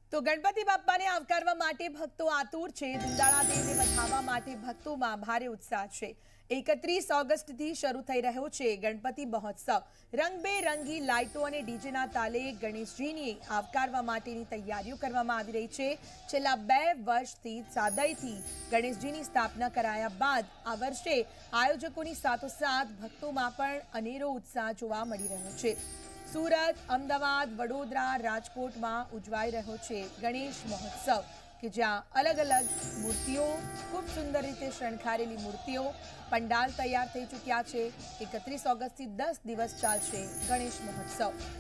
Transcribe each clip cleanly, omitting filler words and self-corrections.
તો ગણપતિ બાપ્પાને આવકારવા માટે ભક્તો આતુર છે। દુંદાળા દેવને વધાવવા માટે ભક્તોમાં ભારે ઉત્સાહ છે। 31 ઓગસ્ટથી શરૂ થઈ રહ્યો છે ગણપતિ મહોત્સવ। રંગબેરંગી લાઇટો અને ડીજેના તાલે ગણેશજીની આવકારવા માટેની તૈયારીઓ કરવામાં આવી રહી છે। છેલ્લા 2 વર્ષથી સાદાઈથી ગણેશજીની સ્થાપના કરાયા બાદ આ વર્ષે આયોજકોની સાથોસાથ ભક્તોમાં પણ અનેરો ઉત્સાહ જોવા મળી રહ્યો છે। सूरत, अमदावाद, वडोदरा, राजकोटમાં ઉજવાઈ રહ્યો છે ગણેશ મહોત્સવ કે જ્યાં અલગ અલગ મૂર્તિઓ ખૂબ સુંદર રીતે શણગારેલી મૂર્તિઓ પંડાલ તૈયાર થઈ ચૂક્યા છે। 31 ઓગસ્ટથી 10 દિવસ ચાલશે ગણેશ મહોત્સવ।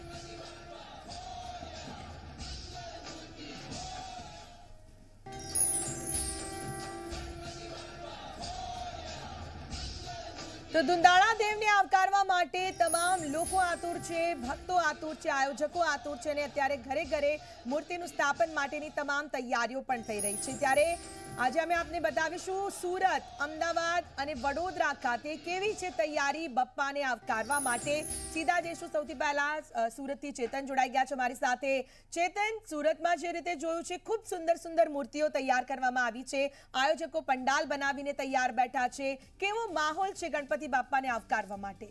તો દુંદાળા દેવને આવકારવા માટે તમામ લોકો આતુર છે, ભક્તો આતુર છે, આયોજકો આતુર છે અને અત્યારે ઘરે ઘરે મૂર્તિનું સ્થાપન માટેની તમામ તૈયારીઓ પણ થઈ રહી છે। ત્યારે આજે અમે આપને બતાવીશું સુરત, અમદાવાદ અને વડોદરા ખાતે કેવી છે તૈયારી બપ્પાને આવકારવા માટે। સીધા જઈશું સૌથી પહેલા સુરતથી ચેતન જોડાઈ ગયા છે મારી સાથે। ચેતન, સુરતમાં જે રીતે જોયું છે ખૂબ સુંદર સુંદર મૂર્તિઓ તૈયાર કરવામાં આવી છે, આયોજકો પંડાલ બનાવીને તૈયાર બેઠા છે, કેવો માહોલ છે ગણપતિ બાપ્પાને આવકારવા માટે?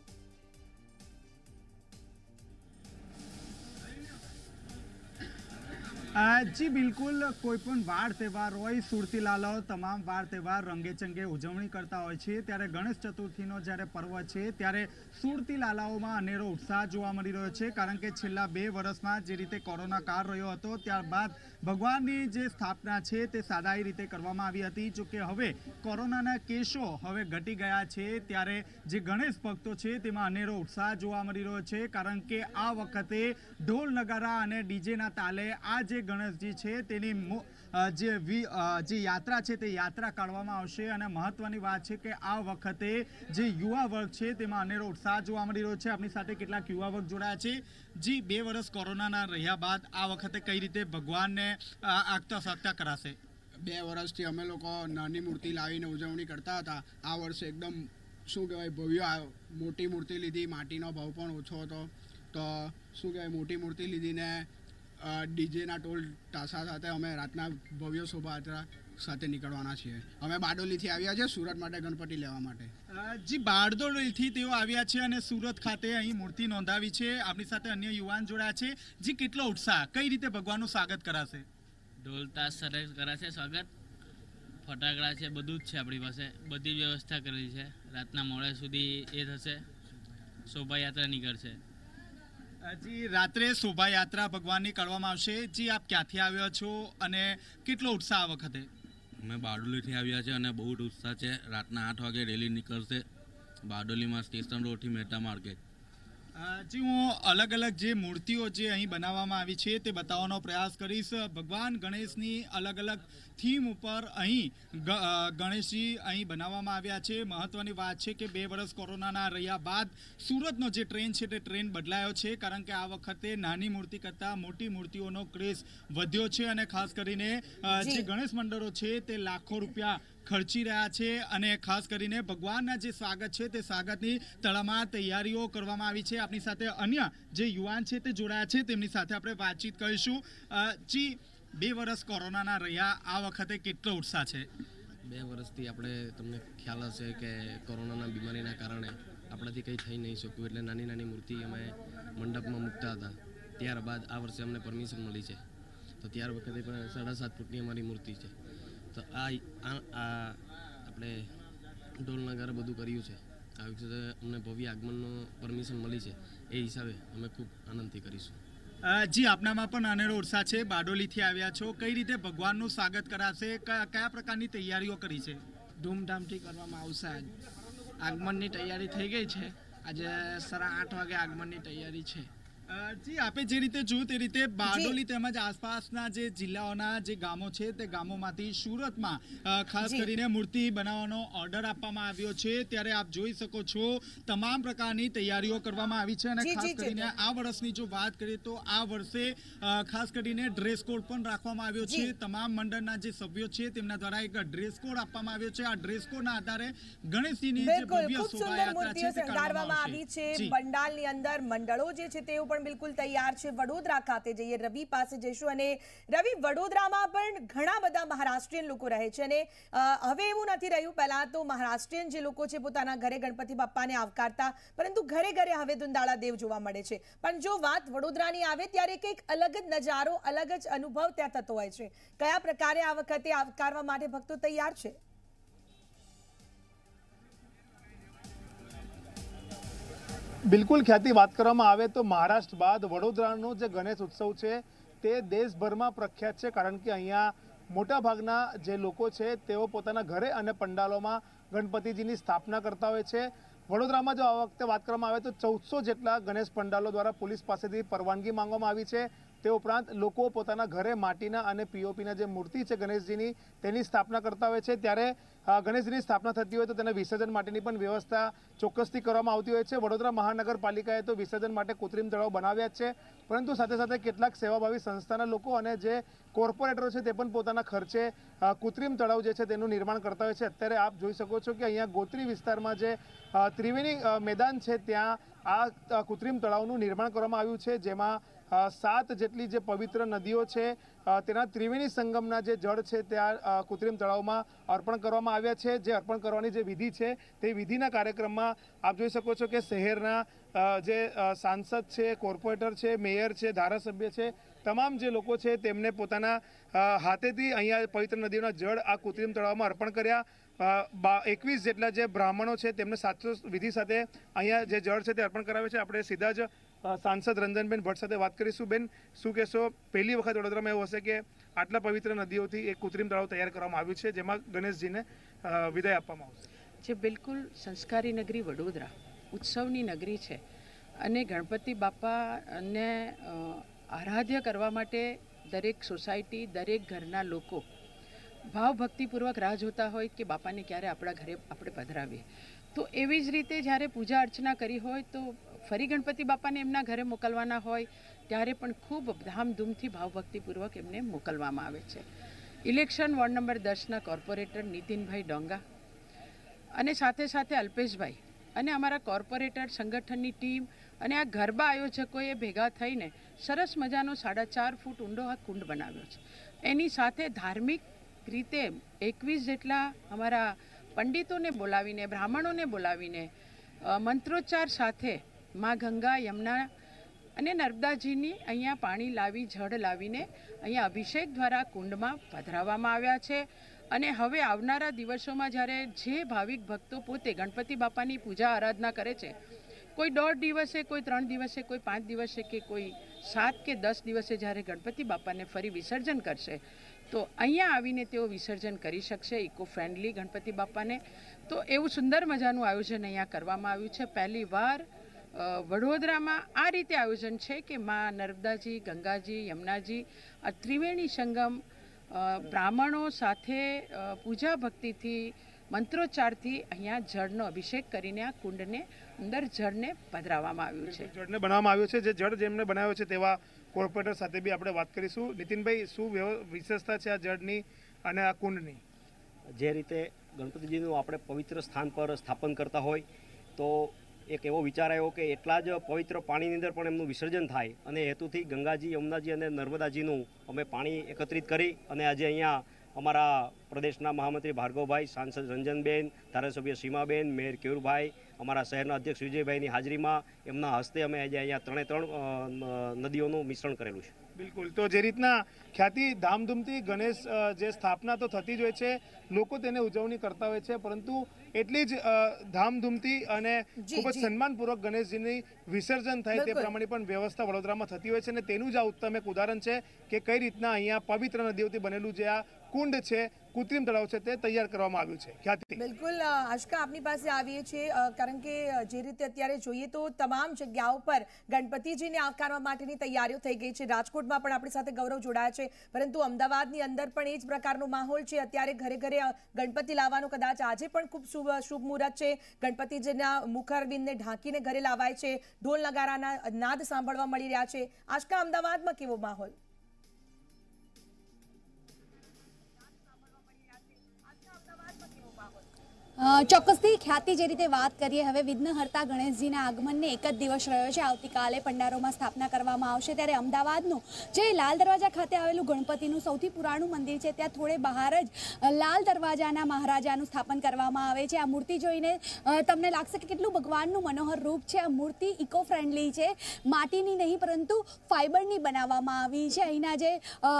जी बिल्कुल, कोईपण वार तहेवार होय सुरती लालाओ तमाम वार तहेवार रंगे चंगे उजवणी करता होय छे। त्यारे गणेश चतुर्थीनो ज्यारे पर्व छे त्यारे सुरती लालाओमां अनेरो उत्साह जोवा मळी रह्यो छे, कारण के छेल्ला 2 वर्षमां जे रीते कोरोना काळ रह्यो हतो त्यारबाद भगवाननी जे स्थापना छे ते सादाई रीते करवामां आवी हती। जो के हवे कोरोनाना केसो हवे घटी गया छे त्यारे जे गणेश भक्तो छे तेमां अनेरो उत्साह जोवा मळी रह्यो छे, कारण के आ वखते ढोल नगारा अने डीजेना ताले आ जे गणेशजी छे तेनी जे यात्रा छे ते यात्रा काढवामां आवशे। अने महत्वनी वात छे के आ वखते जे युवा वर्ग छे तेमां अनेरो उत्साह जोवा मळी रह्यो छे। आपणी साथे કેટલાક युवा वर्ग जोડાया छे। जी 2 वर्ष कोरोनाना રહ્યા બાદ આ વખતે કઈ રીતે ભગવાનને આગતા સાગતા કરાશે? 2 વર્ષથી અમે લોકો નાની મૂર્તિ લાવીને ઉજવણી કરતા હતા। આ વર્ષે એકદમ શું કહેવાય ભવ્ય મોટી મૂર્તિ લીધી, માટીનો ભાવ પણ ઓછો હતો તો શું કહેવાય મોટી મૂર્તિ લીધીને ડીજેના ટોલ ટાસા સાથે અમે રાતના ભવ્ય શોભાયાત્રા સાથે નીકળવાના છીએ। અમે બારડોલીથી આવ્યા છે સુરત માટે ગણપતિ લેવા માટે। जी બારડોલીથી તેઓ આવ્યા છે અને સુરત ખાતે અહીં મૂર્તિ નોંધાવી છે। આપણી સાથે અન્ય યુવાન જોડાયા છે। जी કેટલો ઉત્સાહ, કઈ રીતે ભગવાનનું સ્વાગત કરાશે? ઢોલ તાશ સાથે કરાશે સ્વાગત, ફટાકડા છે, બધું જ છે આપણી પાસે, બધી વ્યવસ્થા કરેલી છે। રાતના મોડે સુધી એ થશે, શોભાયાત્રા નીકળશે। जी रात्रे शोभायात्रा भगवाननी करवामां आवशे। जी आप क्यांथी આવ્યા છો અને કેટલો ઉત્સાહ આ વખતે? અમે બારડોલીથી આવ્યા છે અને બહુ જ ઉત્સાહ છે। રાતના 8 વાગે રેલી નીકળશે બારડોલીમાં સ્ટેશન રોડથી મહેતા માર્કેટ। जी હું અલગ અલગ જે મૂર્તિઓ જે અહીં બનાવવામાં આવી છે તે બતાવવાનો પ્રયાસ કરીશ। ભગવાન ગણેશની અલગ અલગ થીમ ઉપર અહીં ગણેશજી અહીં બનાવવામાં આવ્યા છે। મહત્વની વાત છે કે 2 વર્ષ કોરોનાના રહ્યા બાદ સુરતનો જે ટ્રેન્ડ છે તે ટ્રેન્ડ બદલાયો છે, કારણ કે આ વખતે નાની મૂર્તિ કરતાં મોટી મૂર્તિઓનો ક્રેઝ વધ્યો છે અને ખાસ કરીને જે ગણેશ મંડળો છે તે લાખો રૂપિયા ખર્ચી રહ્યા છે અને ખાસ કરીને ભગવાનના જે સ્વાગત છે તે સ્વાગતની તડામાર તૈયારીઓ કરવામાં આવી છે। આપણી સાથે અન્ય જે યુવાન છે તે જોડાયા છે, તેમની સાથે આપણે વાતચીત કરીશું। જી 2 વર્ષ કોરોનાના રહ્યા, આ વખતે કેટલો ઉત્સાહ છે? 2 વર્ષથી આપણે તમને ખ્યાલ હશે કે કોરોનાના બીમારીના કારણે આપણાથી કંઈ થઈ નહીં શક્યું, એટલે નાની નાની મૂર્તિ અમે મંડપમાં મૂકતા હતા। ત્યારબાદ આ વર્ષે અમને પરમિશન મળી છે તો ત્યાર વખતે પણ 7.5 ફૂટની અમારી મૂર્તિ છે। તો આપણે ઢોલ નગારા બધું કર્યું છે। આ વખતે અમને ભવ્ય આગમનનો પરમિશન મળી છે, એ હિસાબે અમે ખૂબ આનંદથી કરીશું। જી આપનામાં પણ અનેરો ઉત્સાહ છે, બારડોલીથી આવ્યા છો, કઈ રીતે ભગવાનનું સ્વાગત કરાશે, કયા પ્રકારની તૈયારીઓ કરી છે? ધૂમધામથી કરવામાં આવશે। આગમનની તૈયારી થઈ ગઈ છે, આજે 8:30 વાગે આગમનની તૈયારી છે। જી આપે જે રીતે જોયું તે રીતે બારડોલી તેમજ આસપાસના જે જિલ્લાઓના જે ગામો છે તે ગામોમાંથી સુરતમાં ખાસ કરીને મૂર્તિ બનાવવાનો ઓર્ડર આપવામાં આવ્યો છે। ત્યારે આપ જોઈ શકો છો તમામ પ્રકારની તૈયારીઓ કરવામાં આવી છે અને ખાસ કરીને આ વર્ષની જો વાત કરીએ તો આ વર્ષે ખાસ કરીને ડ્રેસ કોડ પણ રાખવામાં આવ્યો છે। તમામ મંડળના જે સભ્યો છે તેમના દ્વારા એક ડ્રેસ કોડ આપવામાં આવ્યો છે। આ ડ્રેસ કોડના આધારે ગણેશજીની જે ભવ્ય શોભાયાત્રા છે તે કરવામાં આવી છે। પંડાલની અંદર મંડળો જે છે તેઓ પણ બિલકુલ તૈયાર છે. વડોદરા ખાતે જઈએ, રવિ પાસે જઈશું. અને રવિ, વડોદરામાં પણ ઘણા બધા મહારાષ્ટ્રીયન લોકો રહે છે અને હવે એવું નથી રહ્યું. પહેલા તો મહારાષ્ટ્રીયન જે લોકો છે પોતાના ઘરે ગણપતિ બાપ્પાને આવકારતા, પરંતુ ઘરે ઘરે હવે દુંદાળા દેવ જોવા મળે છે. પણ જો વાત વડોદરાની આવે ત્યારે કંઈક અલગ જ નજારો, અલગ જ અનુભવ ત્યાં થતો હોય છે. કયા પ્રકારે આ વખતે આવકારવા માટે ભક્તો તૈયાર છે? બિલકુલ ખ્યાતિ, વાત કરવામાં આવે તો મહારાષ્ટ્ર બાદ વડોદરાનો જે ગણેશ ઉત્સવ છે તે દેશભરમાં પ્રખ્યાત છે, કારણ કે અહીંયા મોટાભાગના જે લોકો છે તેઓ પોતાના ઘરે અને પંડાલોમાં ગણપતિજીની સ્થાપના કરતા હોય છે. વડોદરામાં જો આ વખતે વાત કરવામાં આવે તો 1400 જેટલા ગણેશ પંડાલો દ્વારા પોલીસ પાસેથી પરવાનગી માંગવામાં આવી છે. તે ઉપરાંત લોકો પોતાના ઘરે માટીના અને પીઓપીના જે મૂર્તિ છે ગણેશજીની તેની સ્થાપના કરતા હોય છે. ત્યારે ગણેશજીની સ્થાપના થતી હોય તો તેને વિસર્જન માટેની પણ વ્યવસ્થા ચોક્કસથી કરવામાં આવતી હોય છે. વડોદરા મહાનગરપાલિકાએ તો વિસર્જન માટે કૃત્રિમ તળાવ બનાવ્યા જ છે, પરંતુ સાથે સાથે કેટલાક સેવાભાવી સંસ્થાના લોકો અને જે કોર્પોરેટરો છે તે પણ પોતાના ખર્ચે કૃત્રિમ તળાવ જે છે તેનું નિર્માણ કરતા હોય છે. અત્યારે આપ જોઈ શકો છો કે અહીંયા ગોત્રી વિસ્તારમાં જે ત્રિવેણી મેદાન છે ત્યાં આ કૃત્રિમ તળાવનું નિર્માણ કરવામાં આવ્યું છે, જેમાં 7 જેટલી જે પવિત્ર નદીઓ છે તેના ત્રિવેણી સંગમના જે જળ છે ત્યાં કૃત્રિમ તળાવમાં અર્પણ કરવામાં આવ્યા છે. જે અર્પણ કરવાની જે વિધિ છે તે વિધિના કાર્યક્રમમાં આપ જોઈ શકો છો કે શહેરના જે સાંસદ છે, કોર્પોરેટર છે, મેયર છે, ધારાસભ્ય છે, તમામ જે લોકો છે તેમને પોતાના હાથેથી અહીંયા પવિત્ર નદીઓના જળ આ કૃત્રિમ તળાવમાં અર્પણ કર્યા. 21 જેટલા જે બ્રાહ્મણો છે તેમને સાચો વિધિ સાથે અહીંયા જે જળ છે તે અર્પણ કરાવે છે. આપણે સીધા જ સાંસદ રંજનબેન ભટ્ટ સાથે વાત કરીશું. બેન, શું કહેશો? પહેલી વખત વડોદરામાં એવું હશે કે આટલા પવિત્ર નદીઓથી એક કૃત્રિમ તળાવ તૈયાર કરવામાં આવ્યું છે જેમાં ગણેશજીને વિદાય આપવામાં આવશે. જે બિલકુલ સંસ્કારી નગરી વડોદરા ઉત્સવની નગરી છે અને ગણપતિ બાપાને આરાધ્ય કરવા માટે દરેક સોસાયટી, દરેક ઘરના લોકો ભાવભક્તિપૂર્વક રાહ જોતા હોય કે બાપાને ક્યારે આપણા ઘરે આપણે પધરાવીએ. તો એવી જ રીતે જ્યારે પૂજા અર્ચના કરી હોય તો ફરી ગણપતિ બાપાને એમના ઘરે મોકલવાના હોય ત્યારે પણ ખૂબ ધામધૂમથી ભાવભક્તિપૂર્વક એમને મોકલવામાં આવે છે. ઇલેક્શન વોર્ડ નંબર 10ના કોર્પોરેટર નીતિનભાઈ ડોંગા અને સાથે સાથે અલ્પેશભાઈ અને અમારા કોર્પોરેટર સંગઠનની ટીમ અને આ ગરબા આયોજકોએ ભેગા થઈને સરસ મજાનો 4.5 ફૂટ ઊંડો આ કુંડ બનાવ્યો છે. એની સાથે ધાર્મિક રીતે 21 જેટલા અમારા પંડિતોને બોલાવીને, બ્રાહ્મણોને બોલાવીને મંત્રોચ્ચાર સાથે મા ગંગા, યમુના અને નર્મદાજીની અહીંયા પાણી લાવી, જળ લાવીને અહીંયા અભિષેક દ્વારા કુંડમાં પધરાવવામાં આવ્યા છે. અને હવે આવનારા દિવસોમાં જ્યારે જે ભાવિક ભક્તો પોતે ગણપતિ બાપાની પૂજા આરાધના કરે છે, કોઈ 1.5 દિવસે, કોઈ 3 દિવસે, કોઈ 5 દિવસે કે કોઈ 7 કે 10 દિવસે જ્યારે ગણપતિ બાપાને ફરી વિસર્જન કરશે તો અહીંયા આવીને તેઓ વિસર્જન કરી શકશે ઇકો ફ્રેન્ડલી ગણપતિ બાપાને. તો એવું સુંદર મજાનું આયોજન અહીંયા કરવામાં આવ્યું છે. પહેલી વાર વડોદરામાં આ રીતે આયોજન છે કે માં નર્મદાજી, ગંગાજી, યમુનાજી આ ત્રિવેણી સંગમ બ્રાહ્મણો સાથે પૂજા ભક્તિથી, મંત્રોચ્ચારથી અહીંયા જળનો અભિષેક કરીને આ કુંડને અંદર જળને પધરાવવામાં આવ્યું છે. જળને બનાવવામાં આવ્યું છે. જે જળ જેમને બનાવ્યો છે તેવા કોર્પોરેટર સાથે બી આપણે વાત કરીશું. નીતિનભાઈ, શું વિશેષતા છે આ જળની અને આ કુંડની? જે રીતે ગણપતિજીનું આપણે પવિત્ર સ્થાન પર સ્થાપન કરતા હોય તો એક એવો વિચાર આવ્યો કે એટલા જ પવિત્ર પાણીની અંદર પણ એમનું વિસર્જન થાય અને હેતુથી ગંગાજી, યમુનાજી અને નર્મદાજીનું અમે પાણી એકત્રિત કરી અને આજે અહીંયા અમારા પ્રદેશના મહામંત્રી ભાર્ગવભાઈ, સાંસદ રંજનબેન, ધારાસભ્ય સીમાબેન, મેયર કેયુરભાઈ, અમારા શહેરના અધ્યક્ષ વિજયભાઈની હાજરીમાં એમના હસ્તે અમે આજે અહીંયા 3 નદીઓનું મિશ્રણ કરેલું છે. બિલકુલ. તો જે રીતના ખ્યાતિ ધામધૂમથી ગણેશ જે સ્થાપના તો થતી જ હોય છે, લોકો તેને ઉજવણી કરતા હોય છે, પરંતુ એટલી જ ધામધૂમથી અને ખૂબ જ સન્માનપૂર્વક ગણેશજીની વિસર્જન થાય તે પ્રમાણે પણ વ્યવસ્થા વડોદરામાં થતી હોય છે. અને તેનું જ આ ઉત્તમ એક ઉદાહરણ છે કે કઈ રીતના અહીંયા પવિત્ર નદીઓથી બનેલું જે આ કુંડ છે, કૃત્રિમ તળાવ છે, તે તૈયાર કરવામાં આવ્યું છે. ખ્યાતિ, બિલકુલ આશકા આપની પાસે આવીએ છીએ, કારણ કે જે રીતે અત્યારે જોઈએ તો તમામ જગ્યાઓ પર ગણપતિજીને આવકારવા માટેની તૈયારીઓ થઈ ગઈ છે. રાજકોટમાં પણ આપણી સાથે ગૌરવ જોડાયા છે, પરંતુ અમદાવાદની અંદર પણ એ જ પ્રકારનો માહોલ છે. અત્યારે ઘરે ઘરે ગણપતિ લાવવાનો કદાચ આજે પણ ખૂબ શુભ મુહૂર્ત છે. ગણપતિજીના મુખારવિંદને ઢાંકીને ઘરે લાવાય છે. ઢોલ નગારાના નાદ સાંભળવા મળી રહ્યા છે. આશકા, અમદાવાદમાં કેવો માહોલ? ચોક્કસથી ખ્યાતિ જે રીતે વાત કરીએ, હવે વિઘ્નહર્તા ગણેશજીના આગમનને એક જ દિવસ રહ્યો છે. આવતીકાલે પંડારોમાં સ્થાપના કરવામાં આવશે. ત્યારે અમદાવાદનું જે લાલ દરવાજા ખાતે આવેલું ગણપતિનું સૌથી પુરાણું મંદિર છે, ત્યાં થોડે બહાર જ લાલ દરવાજાના મહારાજાનું સ્થાપન કરવામાં આવે છે. આ મૂર્તિ જોઈને તમને લાગશે કે કેટલું ભગવાનનું મનોહર રૂપ છે. આ મૂર્તિ ઇકો ફ્રેન્ડલી છે, માટીની નહીં પરંતુ ફાઇબરની બનાવવામાં આવી છે. અહીંના જે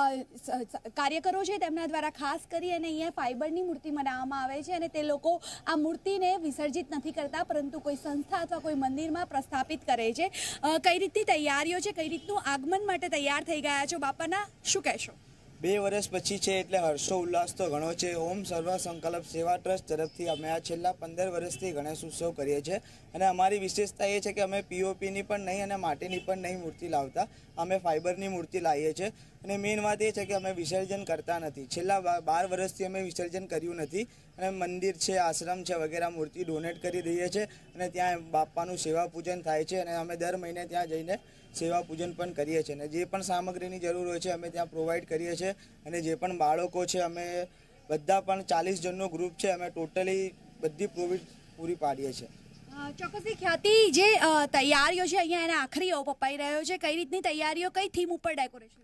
કાર્યકરો છે તેમના દ્વારા ખાસ કરી અને અહીંયા ફાઇબરની મૂર્તિ બનાવવામાં આવે છે અને તે લોકો આ મૂર્તિને વિસર્જિત નથી કરતા, પરંતુ કોઈ સંસ્થા અથવા કોઈ મંદિરમાં પ્રસ્થાપિત કરે છે. કઈ રીતની તૈયારીઓ છે, કઈ રીતનું આગમન માટે તૈયાર થઈ ગયા છો બાપાના, શું કહેશો? 2 વર્ષ પછી છે એટલે હર્ષો ઉલ્લાસ તો ઘણો છે. ઓમ સર્વ સંકલ્પ સેવા ટ્રસ્ટ તરફથી અમે આ છેલ્લા 15 વર્ષથી ગણેશ ઉત્સવ કરીએ છીએ અને અમારી વિશેષતા એ છે કે અમે પીઓપીની પણ નહીં અને માટીની પણ નહીં મૂર્તિ લાવતા, અમે ફાઇબરની મૂર્તિ લાવીએ છીએ. અને મેઇન વાત એ છે કે અમે વિસર્જન કરતા નથી. છેલ્લા 12 વર્ષથી અમે વિસર્જન કર્યું નથી અને મંદિર છે, આશ્રમ છે વગેરે મૂર્તિ ડોનેટ કરી દઈએ છીએ અને ત્યાં બાપાનું સેવા પૂજન થાય છે અને અમે દર મહિને ત્યાં જઈને સેવા પૂજન પણ કરીએ છીએ અને જે પણ સામગ્રીની જરૂર હોય છે અમે ત્યાં પ્રોવાઈડ કરીએ છીએ અને જે પણ બાળકો છે અમે બધા પણ 40 જણનો ગ્રુપ છે, અમે ટોટલી બધી પૂરી પાડીએ છીએ. ચોક્કસથી ખ્યાતિ, જે તૈયારીઓ છે અહીંયા એના આખરી ઓપ અપાઈ રહ્યો છે, કઈ રીતની તૈયારીઓ, કઈ થીમ ઉપર ડેકોરેશન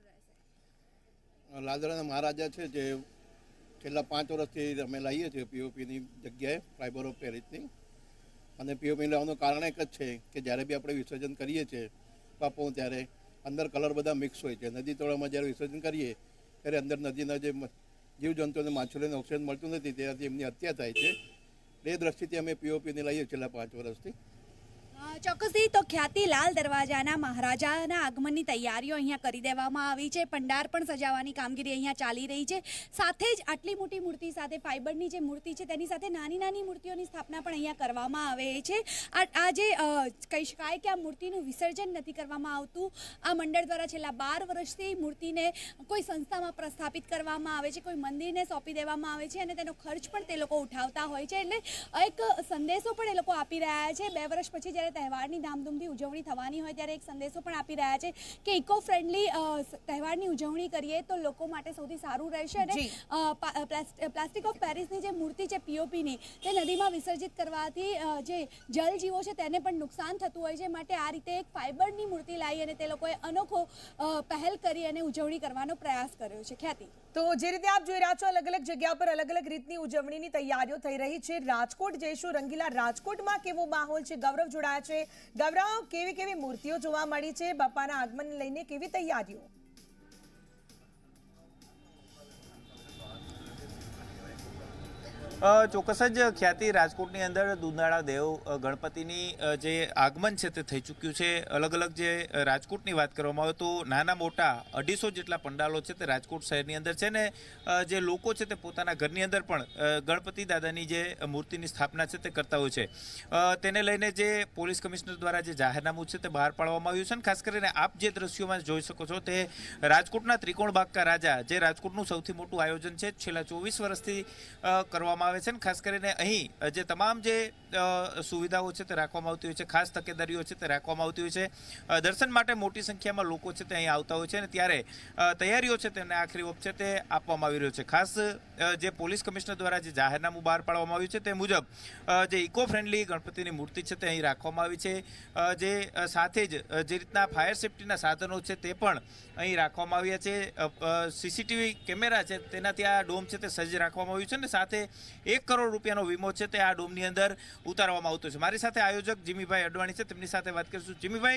રહેશે? લાલ દરવાજા મહારાજા છે જે છેલ્લા 5 વર્ષથી અમે લાવીએ છીએ પીઓપીની જગ્યાએ ફાઇબર ઓફ પેરિસની. અને પીઓપી લાવવાનું કારણ એક જ છે કે જ્યારે બી આપણે વિસર્જન કરીએ છીએ બાપુ ત્યારે અંદર કલર બધા મિક્સ હોય છે. નદી તળાવમાં જ્યારે વિસર્જન કરીએ ત્યારે અંદર નદીના જે જીવજંતુઓને માછલીઓને ઓક્સિજન મળતું નથી, તેનાથી એમની હત્યા થાય છે. એ દ્રષ્ટિથી અમે પીઓપીને લઈએ છેલ્લા 5 વર્ષથી. ચોક્કસથી તો ખ્યાતિ, લાલ દરવાજાના મહારાજાના આગમનની તૈયારીઓ અહીંયા કરી દેવામાં આવી છે. પંડાર પણ સજાવવાની કામગીરી અહીંયા ચાલી રહી છે. સાથે જ આટલી મોટી મૂર્તિ સાથે ફાઇબરની જે મૂર્તિ છે તેની સાથે નાની નાની મૂર્તિઓની સ્થાપના પણ અહીંયા કરવામાં આવે છે. આ જે કહી શકાય કે આ મૂર્તિનું વિસર્જન નથી કરવામાં આવતું. આ મંડળ દ્વારા છેલ્લા 12 વર્ષથી મૂર્તિને કોઈ સંસ્થામાં પ્રસ્થાપિત કરવામાં આવે છે, કોઈ મંદિરને સોંપી દેવામાં આવે છે અને તેનો ખર્ચ પણ તે લોકો ઉઠાવતા હોય છે. એટલે એક સંદેશો પણ એ લોકો આપી રહ્યા છે. 2 વર્ષ પછી જ્યારે તહેવારની ધામધૂમથી ઉજવણી થવાની હોય ત્યારે એક સંદેશો પણ આપી રહ્યા છે કે ઇકો ફ્રેન્ડલી તહેવારની ઉજવણી કરીએ તો લોકો માટે સૌથી સારું રહેશે. અને પ્લાસ્ટિક ઓફ પેરિસની જે મૂર્તિ છે પીઓપીની, તે નદીમાં વિસર્જિત કરવાથી જે જલજીવો છે તેને પણ નુકસાન થતું હોય છે. માટે આ રીતે એક ફાઇબરની મૂર્તિ લાવી અને તે લોકોએ અનોખો પહેલ કરી અને ઉજવણી કરવાનો પ્રયાસ કર્યો છે. ખ્યાતિ, તો જે રીતે આપ જોઈ રહ્યા છો અલગ અલગ જગ્યા પર અલગ અલગ રીતની ઉજવણીની તૈયારીઓ થઈ રહી છે. રાજકોટ જઈશું, રંગીલા રાજકોટમાં કેવો માહોલ છે? ગૌરવ જોડાયા છે. ગૌરવ, કેવી કેવી મૂર્તિઓ જોવા મળી છે? બાપાના આગમન લઈને કેવી તૈયારીઓ? ચોક્કસ જ ખ્યાતિ, રાજકોટની અંદર દુંદાળા દેવ ગણપતિની જે આગમન છે તે થઈ ચૂક્યું છે. અલગ અલગ જે રાજકોટની વાત કરવામાં આવે તો નાના મોટા 250 જેટલા પંડાલો છે તે રાજકોટ શહેરની અંદર છે ને જે લોકો છે તે પોતાના ઘરની અંદર પણ ગણપતિ દાદાની જે મૂર્તિની સ્થાપના છે તે કરતા હોય છે. તેને લઈને જે પોલીસ કમિશનર દ્વારા જે જાહેરનામું છે તે બહાર પાડવામાં આવ્યું છે અને ખાસ કરીને આપ જે દ્રશ્યોમાં જોઈ શકો છો તે રાજકોટના ત્રિકોણ બાગ કા રાજા, જે રાજકોટનું સૌથી મોટું આયોજન છે, છેલ્લા 24 વર્ષથી કરવામાં આવે છે. ખાસ કરીને અહીં જે તમામ જે સુવિધાઓ છે તે રાખવામાં આવતી હોય છે, ખાસ તકેદારીઓ છે તે રાખવામાં આવતી હોય છે. દર્શન માટે મોટી સંખ્યામાં લોકો છે તે અહીં આવતા હોય છે અને ત્યારે તૈયારીઓ છે તેને આખરી ઓપ છે તે આપવામાં આવી રહ્યો છે. ખાસ જે પોલીસ કમિશનર દ્વારા જે જાહેરનામું બહાર પાડવામાં આવ્યું છે તે મુજબ જે ઇકો ફ્રેન્ડલી ગણપતિની મૂર્તિ છે તે અહીં રાખવામાં આવી છે. જે સાથે જ જે રીતના ફાયર સેફ્ટીના સાધનો છે તે પણ અહીં રાખવામાં આવ્યા છે. સીસીટીવી કેમેરા છે તેનાથી આ ડોમ છે તે સજ્જ રાખવામાં આવ્યું છે અને સાથે 1 કરોડ રૂપિયાનો વીમો છે તે આ ડોમની અંદર ઉતારવામાં આવતો છે. મારી સાથે આયોજક જીમીભાઈ અડવાણી છે, તેમની સાથે વાત કરીશું. જીમીભાઈ,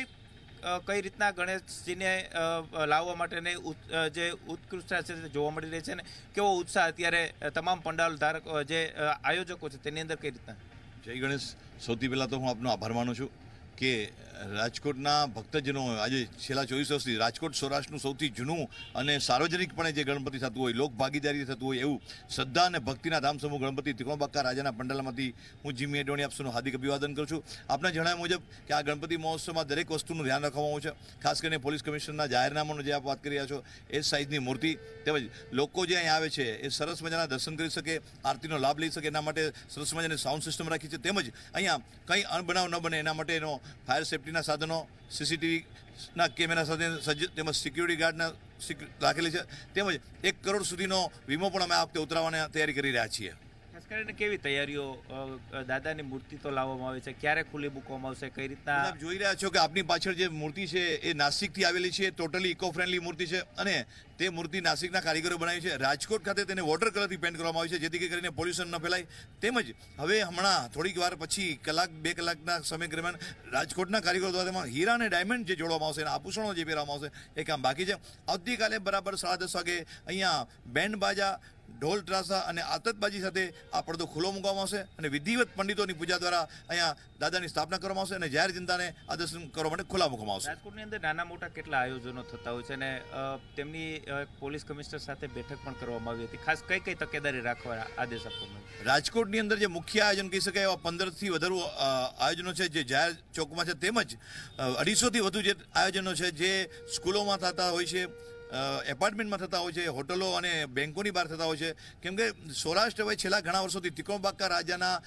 કઈ રીતના ગણેશજીને લાવવા માટેની જે ઉત્કૃષ્ટતા છે તે જોવા મળી રહી છે ને કેવો ઉત્સાહ અત્યારે તમામ પંડાલ ધારકો જે આયોજકો છે તેની અંદર કઈ રીતના? જય ગણેશ. સૌથી પહેલાં તો હું આપનો આભાર માનું છું કે રાજકોટના ભક્તજનો આજે છેલ્લા 24 વર્ષથી રાજકોટ સૌરાષ્ટ્રનું સૌથી જૂનું અને સાર્વજનિકપણે જે ગણપતિ થતું હોય, લોક ભાગીદારી થતું હોય એવું શ્રદ્ધા અને ભક્તિના ધામ સમૂહ ગણપતિ ત્રિકોણ બાગ કા રાજાના પંડાલમાંથી હું જીમી અડવાણી આપ સૌનું હાર્દિક અભિવાદન કરું છું. આપને જણાવ્યા મુજબ કે આ ગણપતિ મહોત્સવમાં દરેક વસ્તુનું ધ્યાન રાખવામાં આવ્યું છે. ખાસ કરીને પોલીસ કમિશનરના જાહેરનામાનો જે આપ વાત કરી રહ્યા છો એ સાઇઝની મૂર્તિ, તેમજ લોકો જે અહીં આવે છે એ સરસ મજાના દર્શન કરી શકે, આરતીનો લાભ લઈ શકે એના માટે સરસ મજાની સાઉન્ડ સિસ્ટમ રાખી છે. તેમજ અહીંયા કંઈ અણબનાવ ન બને એના માટેનો ફાયર સેફ્ટીના સાધનો, સીસીટીવીના કેમેરા સાથે સજ્જ, તેમજ સિક્યુરિટી ગાર્ડના રાખેલી છે. તેમજ 1 કરોડ સુધીનો વીમો પણ અમે આ વખતે ઉતરાવવાની તૈયારી કરી રહ્યા છીએ. ખાસ કરીને કેવી તૈયારીઓ દાદાની મૂર્તિ તો લાવવામાં આવે છે, ક્યારે ખુલ્લી મૂકવામાં આવશે, કઈ રીતના? આપ જોઈ રહ્યા છો કે આપની પાછળ જે મૂર્તિ છે એ નાસિકથી આવેલી છે, ટોટલી ઇકો ફ્રેન્ડલી મૂર્તિ છે અને તે મૂર્તિ નાસિકના કારીગરો બનાવી છે. રાજકોટ ખાતે તેને વોટર કલરથી પેન્ટ કરવામાં આવી છે જેથી કરીને પોલ્યુશન ન ફેલાય. તેમજ હવે હમણાં થોડીક વાર પછી કલાક 2 કલાકના સમય દરમિયાન રાજકોટના કારીગરો દ્વારા તેમાં હીરા અને ડાયમંડ જે જોડવામાં આવશે, એના આભૂષણો જે પહેરવામાં આવશે, એ કામ બાકી છે. આવતીકાલે બરાબર 10:30 વાગે અહીંયા બેન્ડ બાજા, ઢોલ ત્રાસા અને આતશબાજી સાથે આ પડદો ખુલ્લો મૂકવામાં આવશે અને વિધિવત પંડિતોની પૂજા દ્વારા અહીંયા દાદાની સ્થાપના કરવામાં આવશે અને જાહેર જનતાને આ દર્શન કરવા માટે ખુલ્લા મૂકવામાં આવશે. રાજકોટની અંદર નાના મોટા કેટલા આયોજનો થતા હોય છે અને તેમની પોલીસ કમિશનર સાથે બેઠક પણ કરવામાં આવી હતી. ખાસ કઈ કઈ તકેદારી રાખવા આદેશ આપવામાં આવ્યો? રાજકોટની અંદર જે મુખ્ય આયોજન કહી શકાય એવા 15થી વધુ આયોજનો છે જે જાહેર ચોકમાં છે, તેમજ 250થી વધુ જે આયોજનો છે જે સ્કૂલોમાં થતા હોય છે, એપાર્ટમેન્ટમાં થતા હોય છે, હોટલો અને બેંકોની બહાર થતા હોય છે. કેમ કે સૌરાષ્ટ્ર હવે છેલ્લા ઘણા વર્ષોથી ત્રિકોણબાકા રાજાના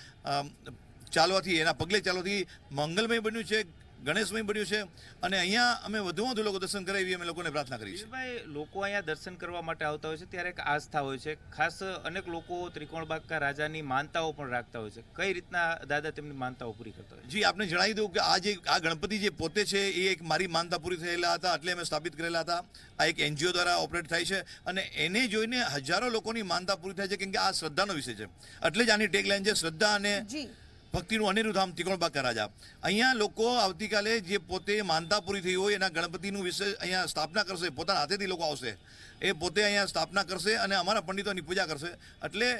ચાલવાથી, એના પગલે ચાલવાથી મંગલમય બન્યું છે, ગણેશમય બન્યું છે અને અહીંયા અમે વધુમાં વધુ લોકો દર્શન કરે એવી અમે લોકોને પ્રાર્થના કરી છે. ભાઈ, લોકો અહીંયા દર્શન કરવા માટે આવતા હોય છે ત્યારે એક આસ્થા હોય છે. ખાસ અનેક લોકો ત્રિકોણબાકા રાજાની માનતાઓ પણ રાખતા હોય છે. કઈ રીતના દાદા તેમની માનતાઓ પૂરી કરતા હોય? જી, આપને જણાવી દઉં કે આ ગણપતિ જે પોતે છે એ એક મારી માનતા પૂરી થયેલા હતા એટલે અમે સ્થાપિત કરેલા હતા. આ એક NGO દ્વારા ઓપરેટ થાય છે અને એને જોઈને હજારો લોકોની માનતા પૂરી થાય છે કેમ કે આ શ્રદ્ધાનો વિષય છે. એટલે જ આની ટેગલાઈન છે શ્રદ્ધા અને ભક્તિનું અનેરું ધામ ત્રિકોણબાકા રાજા. અહીંયા લોકો આવતીકાલે જે પોતે માનતા પૂરી થઈ હોય એના ગણપતિનું વિશે અહીંયા સ્થાપના કરશે, પોતાના હાથેથી લોકો આવશે, એ પોતે અહીંયા સ્થાપના કરશે અને અમારા પંડિતોની પૂજા કરશે. એટલે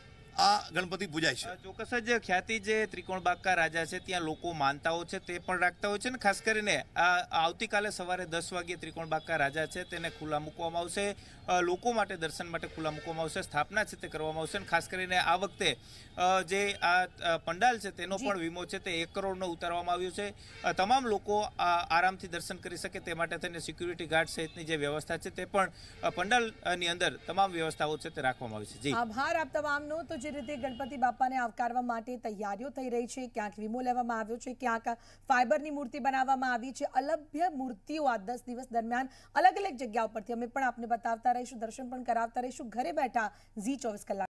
આ ગણપતિ પૂજાય છે. ચોક્કસ જ ખ્યાતિ જે ત્રિકોણબાકા રાજા છે ત્યાં લોકો માનતાઓ છે તે પણ રાખતા હોય છે ને ખાસ કરીને આવતીકાલે સવારે 10 વાગ્યે ત્રિકોણબાકા રાજા છે તેને ખુલ્લા મૂકવામાં આવશે, લોકો માટે દર્શન માટે ખુલ્લા મૂકવામાં આવશે, સ્થાપના છે તે કરવામાં આવશે. ખાસ કરીને આ વખતે જે આ પંડાલ છે તેનો પણ વીમો છે તે 1 કરોડનો ઉતારવામાં આવ્યો છે. તમામ લોકો આરામથી દર્શન કરી શકે તે માટે થઈને સિક્યુરિટી ગાર્ડ સહિતની જે વ્યવસ્થા છે તે પણ પંડાલની અંદર તમામ વ્યવસ્થાઓ છે તે રાખવામાં આવી છે. જી, આભાર આપ તમામનો. તો જે રીતે ગણપતિ બાપાને આવકારવા માટે તૈયારીઓ થઈ રહી છે, ક્યાંક વીમો લેવામાં આવ્યો છે, ક્યાંક ફાઈબરની મૂર્તિ બનાવવામાં આવી છે. અલભ્ય મૂર્તિઓ આ 10 દિવસ દરમિયાન અલગ અલગ જગ્યાઓ પરથી અમે પણ આપને બતાવતા રહીશું, દર્શન પણ કરાવતા રહીશું ઘરે બેઠા ઝી 24 કલાક.